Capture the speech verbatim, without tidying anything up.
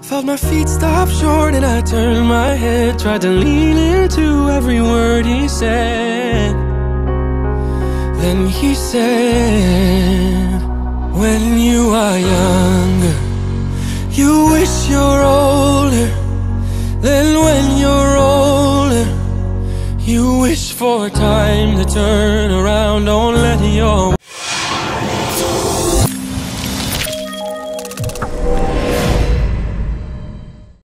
Felt my feet stop short and I turned my head, tried to lean into every word he said. Then he said, when you are younger, you wish you're older. Then when you're older, you wish for time to turn around. Don't let your